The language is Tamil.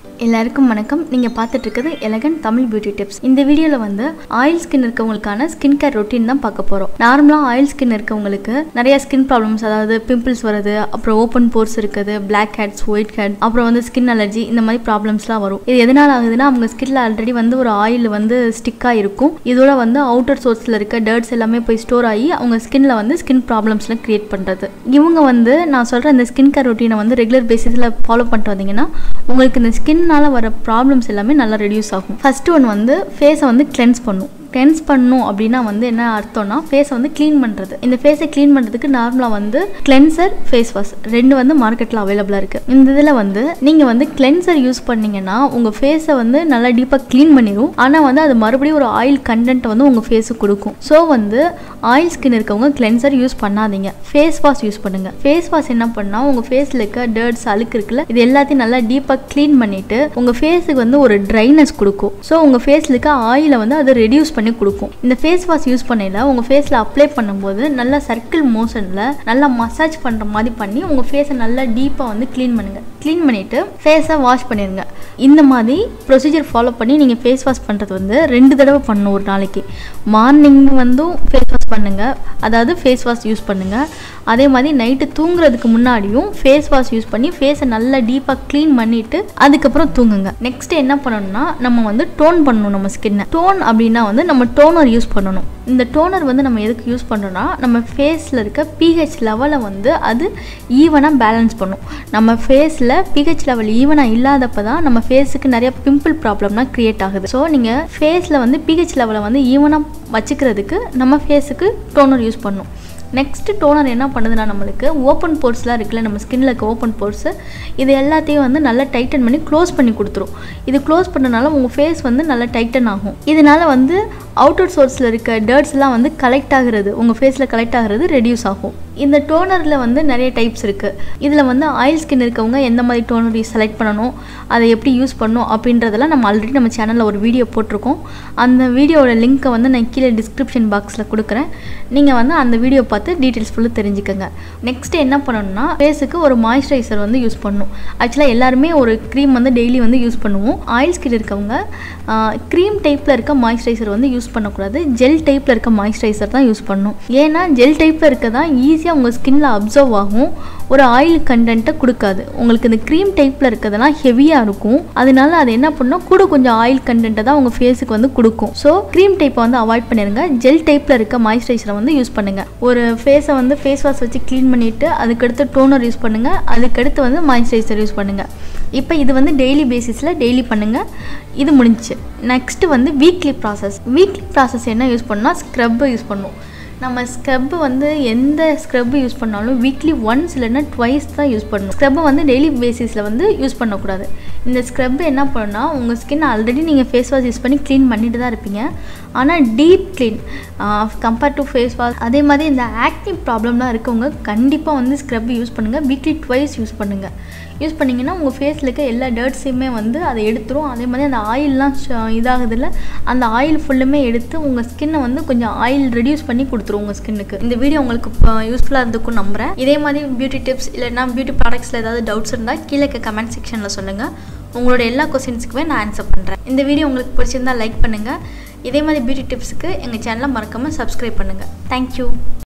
எல்லாருக்கும் வணக்கம். நீங்க பார்த்துட்டு இருக்கிறது எலகன்ட் தமிழ் பியூட்டி டிப்ஸ். இந்த வீடியோல வந்து ஆயில் ஸ்கின் இருக்கவங்களுக்கான ஸ்கின் கேர் ரொட்டீன் தான் பார்க்க போறோம். நார்மலா ஆயில் ஸ்கின் இருக்கவங்களுக்கு நிறைய ஸ்கின் ப்ராப்ளம்ஸ், அதாவது பிம்பிள்ஸ் வருது, அப்புறம் ஓப்பன் போர்ஸ் இருக்குது, பிளாக் ஹெட்ஸ், ஒயிட் ஹெட், அப்புறம் வந்து ஸ்கின் அலர்ஜி, இந்த மாதிரி ப்ராப்ளம்ஸ்லாம் வரும். இது எதனால ஆகுதுன்னா, அவங்க ஸ்கின்ல ஆல்ரெடி வந்து ஒரு ஆயில் வந்து ஸ்டிக் ஆயிருக்கும். இதோட வந்து அவுட்டர் சோர்ஸ்ல இருக்க டர்ட்ஸ் எல்லாமே போய் ஸ்டோர் ஆகி அவங்க ஸ்கின்ல வந்து ஸ்கின் ப்ராப்ளம்ஸ்லாம் கிரியேட் பண்றது. இவங்க வந்து நான் சொல்ற இந்த ஸ்கின் கேர் ரொட்டீனை வந்து ரெகுலர் பேசிஸ்ல ஃபாலோ பண்ணிட்டு வந்தீங்கன்னா உங்களுக்கு இந்த ஸ்கின்னால வர ப்ராப்ளம்ஸ் எல்லாமே நல்லா ரெடியூஸ் ஆகும். ஃபர்ஸ்ட் ஒன் வந்து ஃபேஸை வந்து கிளென்ஸ் பண்ணும். கிளென்ஸ் பண்ணணும் அப்படின்னா வந்து என்ன அர்த்தம்னா, ஃபேஸை வந்து க்ளீன் பண்ணுறது. இந்த ஃபேஸை க்ளீன் பண்ணுறதுக்கு நார்மலாக வந்து கிளென்சர், ஃபேஸ் வாஷ் ரெண்டு வந்து மார்க்கெட்டில் அவைலபிளாக இருக்குது. இந்த இதில் வந்து நீங்கள் வந்து கிளென்சர் யூஸ் பண்ணிங்கன்னா உங்கள் ஃபேஸை வந்து நல்லா டீப்பாக க்ளீன் பண்ணிடும். ஆனால் வந்து அது மறுபடியும் ஒரு ஆயில் கண்டென்ட் வந்து உங்கள் ஃபேஸுக்கு கொடுக்கும். ஸோ வந்து ஆயில் ஸ்கின் இருக்கவங்க கிளென்சர் யூஸ் பண்ணாதீங்க, ஃபேஸ் வாஷ் யூஸ் பண்ணுங்கள். ஃபேஸ் வாஷ் என்ன பண்ணால் உங்கள் ஃபேஸில் இருக்க டர்ட்ஸ், அழுக்கு இருக்குல்ல, இது எல்லாத்தையும் நல்லா டீப்பாக க்ளீன் பண்ணிவிட்டு உங்கள் ஃபேஸுக்கு வந்து ஒரு ட்ரைனஸ் கொடுக்கும். ஸோ உங்கள் ஃபேஸில் இருக்க ஆயிலை வந்து அதை ரெடியூஸ் பண்ணி கொடுக்கும். இந்த ஃபேஸ் வாஷ் யூஸ் பண்ணல உங்க ஃபேஸ்ல அப்ளை பண்ணும்போது நல்லா சர்க்கிள் மோஷன்ல நல்லா மசாஜ் பண்ற மாதிரி பண்ணி உங்க ஃபேஸை நல்லா டீப்பா வந்து க்ளீன் பண்ணுங்க. க்ளீன் பண்ணிட்டு ஃபேஸை வாஷ் பண்ணிருங்க. இந்த மாதிரி ப்ரொசீஜர் ஃபாலோ பண்ணி நீங்க ஃபேஸ் வாஷ் பண்றது வந்து 2 தடவை பண்ணணும் ஒரு நாளைக்கு. மார்னிங் வந்து ஃபேஸ் வாஷ் பண்ணுங்க, அதாவது ஃபேஸ் வாஷ் யூஸ் பண்ணுங்க. அதே மாதிரி நைட்டு தூங்குறதுக்கு முன்னாடியும் ஃபேஸ் வாஷ் யூஸ் பண்ணி ஃபேஸை நல்லா டீப்பாக க்ளீன் பண்ணிட்டு அதுக்கப்புறம் தூங்குங்க. நெக்ஸ்ட் என்ன பண்ணணும்னா, நம்ம வந்து டோன் பண்ணணும் நம்ம ஸ்கின்னை. டோன் அப்படின்னா வந்து நம்ம டோனர் யூஸ் பண்ணணும். இந்த டோனர் வந்து நம்ம எதுக்கு யூஸ் பண்ணுறோம்னா, நம்ம ஃபேஸில் இருக்க பிஹெச் லெவலை வந்து அது ஈவனாக பேலன்ஸ் பண்ணும். நம்ம ஃபேஸில் பிஹெச் லெவல் ஈவனாக இல்லாதப்போ தான் நம்ம ஃபேஸுக்கு நிறைய பிம்பிள் ப்ராப்ளம்லாம் க்ரியேட் ஆகுது. ஸோ நீங்கள் ஃபேஸில் வந்து பிஹெச் லெவலை வந்து ஈவனாக வச்சுக்கிறதுக்கு நம்ம ஃபேஸுக்கு டோனர் யூஸ் பண்ணணும். நெக்ஸ்ட் டோனர் என்ன பண்ணுதுன்னா, நம்மளுக்கு ஓப்பன் போர்ஸ்லாம் இருக்குல்ல, நம்ம ஸ்கின்ல இருக்க ஓப்பன் போர்ஸ், இது எல்லாத்தையும் வந்து நல்லா டைட்டன் பண்ணி க்ளோஸ் பண்ணி கொடுத்துரும். இது க்ளோஸ் பண்ணனால உங்கள் ஃபேஸ் வந்து நல்லா டைட்டன் ஆகும். இதனால வந்து அவுட்டர் சோர்ஸில் இருக்க டர்ட்ஸ்லாம் வந்து கலெக்ட் ஆகிறது, உங்கள் ஃபேஸில் கலெக்ட் ஆகிறது ரெடியூஸ் ஆகும். இந்த டோனரில் வந்து நிறைய டைப்ஸ் இருக்குது. இதில் வந்து ஆயில் ஸ்கின் இருக்கவங்க எந்த மாதிரி டோனர் செலக்ட் பண்ணணும், அதை எப்படி யூஸ் பண்ணணும் அப்படின்றதெல்லாம் நம்ம ஆல்ரெடி நம்ம சேனலில் ஒரு வீடியோ போட்டிருக்கோம். அந்த வீடியோவோட லிங்க்கை வந்து நான் கீழே டிஸ்கிரிப்ஷன் பாக்ஸில் கொடுக்குறேன். நீங்கள் வந்து அந்த வீடியோ பார்த்து டீட்டெயில்ஸ் ஃபுல்லாக தெரிஞ்சுக்கோங்க. நெக்ஸ்ட் என்ன பண்ணணும்னா, ஃபேஸுக்கு ஒரு மாய்ஸ்சரைசர் வந்து யூஸ் பண்ணணும். ஆக்சுவலாக எல்லாருமே ஒரு க்ரீம் வந்து டெய்லி வந்து யூஸ் பண்ணுவோம். ஆயில் ஸ்கின் இருக்கவங்க க்ரீம் டைப்பில் இருக்க மாய்ஸ்சரைசர் வந்து யூஸ் பண்ணக்கூடாது, ஜெல் டைப்பில் இருக்க மாய்ஸ்சரைசர் தான் யூஸ் பண்ணணும். ஏன்னா ஜெல் டைப்பில் இருக்க தான் ஈஸியாக உங்கள் ஸ்கின்ல அப்சர்வ் ஆகும், ஒரு ஆயில் கண்டென்ட்டை கொடுக்காது. உங்களுக்கு இந்த க்ரீம் டைப்பில் இருக்கிறதெல்லாம் ஹெவியாக இருக்கும். அதனால அது என்ன பண்ணணும், கூட கொஞ்சம் ஆயில் கண்டென்ட்டை தான் உங்கள் ஃபேஸுக்கு வந்து கொடுக்கும். ஸோ க்ரீம் டைப்பை வந்து அவாய்ட் பண்ணிடுங்க, ஜெல் டைப்பில் இருக்க மாய்ஸ்சரைசரை வந்து யூஸ் பண்ணுங்கள். ஒரு ஃபேஸை வந்து ஃபேஸ் வாஷ் வச்சு க்ளீன் பண்ணிவிட்டு அதுக்கடுத்து டோனர் யூஸ் பண்ணுங்கள், அதுக்கடுத்து வந்து மாய்ஸ்சரைசர் யூஸ் பண்ணுங்கள். இப்போ இது வந்து டெய்லி பேசிஸில் டெய்லி பண்ணுங்கள். இது முடிஞ்சிச்சு. நெக்ஸ்ட்டு வந்து வீக்லி ப்ராசஸ் என்ன யூஸ் பண்ணால், ஸ்க்ரப்பு யூஸ் பண்ணும். நம்ம ஸ்க்ரப்பு வந்து எந்த ஸ்க்ரப்பு யூஸ் பண்ணாலும் வீக்லி ஒன்ஸ் இல்லைன்னா ட்வைஸ் தான் யூஸ் பண்ணணும். ஸ்க்ரப்பை வந்து டெய்லி பேசிஸில் வந்து யூஸ் பண்ணக்கூடாது. இந்த ஸ்க்ரப்பு என்ன பண்ணுன்னா, உங்கள் ஸ்கின் ஆல்ரெடி நீங்கள் ஃபேஸ் வாஷ் யூஸ் பண்ணி க்ளீன் பண்ணிட்டு தான் இருப்பீங்க, ஆனால் deep clean compared to face wash. அதே மாதிரி இந்த ஆக்னி ப்ராப்ளம்லாம் இருக்கவங்க கண்டிப்பாக வந்து ஸ்க்ரப் யூஸ் பண்ணுங்கள். வீக்லி ட்வைஸ் யூஸ் பண்ணுங்கள். யூஸ் பண்ணிங்கன்னா உங்கள் ஃபேஸில் இருக்க எல்லா டர்ட்ஸையுமே வந்து அதை எடுத்துரும். அதே மாதிரி அந்த ஆயிலெலாம் இதாகுதில்ல, அந்த ஆயில் ஃபுல்லுமே எடுத்து உங்கள் ஸ்கின்னை வந்து கொஞ்சம் ஆயில் ரெடியூஸ் பண்ணி கொடுத்துரும் உங்கள் ஸ்கின்னுக்கு. இந்த வீடியோ உங்களுக்கு யூஸ்ஃபுல்லாக இருந்துக்கும் நம்புகிறேன். இதே மாதிரி பியூட்டி டிப்ஸ் இல்லைன்னா பியூட்டி ப்ராடக்ட்ஸில் ஏதாவது டவுட்ஸ் இருந்தால் கீழே கமெண்ட் செக்ஷனில் சொல்லுங்கள். உங்களோட எல்லா கொஸ்டின்ஸுக்குமே நான் ஆன்சர் பண்ணுறேன். இந்த வீடியோ உங்களுக்கு பிடிச்சிருந்தால் லைக் பண்ணுங்கள். இதே மாதிரி பியூட்டி டிப்ஸுக்கு எங்கள் சேனலை மறக்காமல் சப்ஸ்கிரைப் பண்ணுங்கள். தேங்க்யூ.